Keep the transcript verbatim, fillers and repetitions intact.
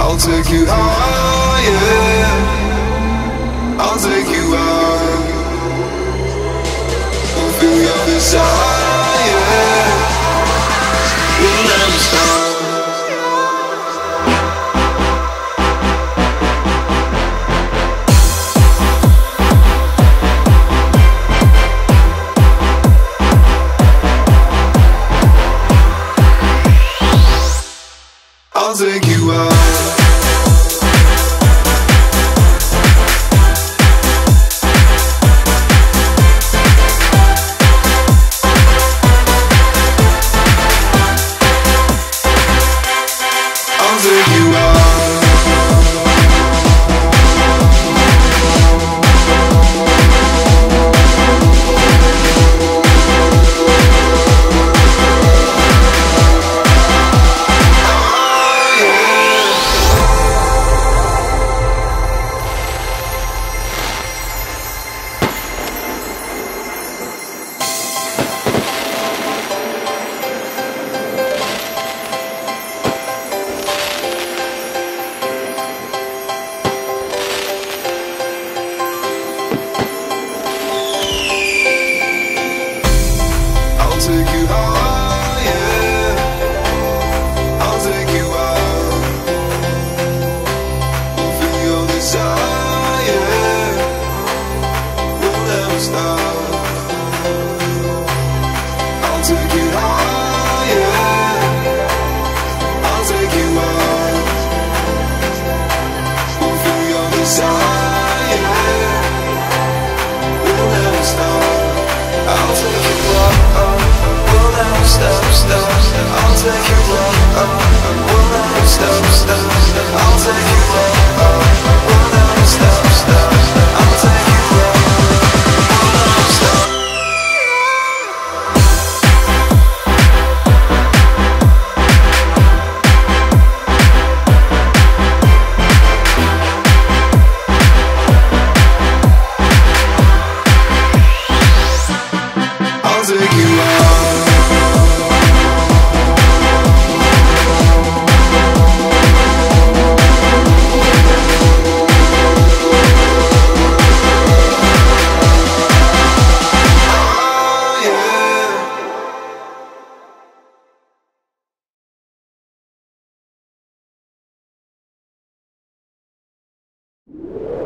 I'll take you higher, I'll take you out. We'll feel your desire, we'll never stop. I'll take you out. I'll take you out. I'll take you higher, I'll take you out. We'll feel your desire, we'll never stop. I'll take you higher, I'll take you out. We'll feel your desire, we'll never stop. I'll take you up, up, we'll never stop, stop. I'll take you up, up, we'll never stop, stop. I'll take you up, up, we'll never stop, stop. I'll take you up, we'll never stop. I'll take you out. Oh, yeah.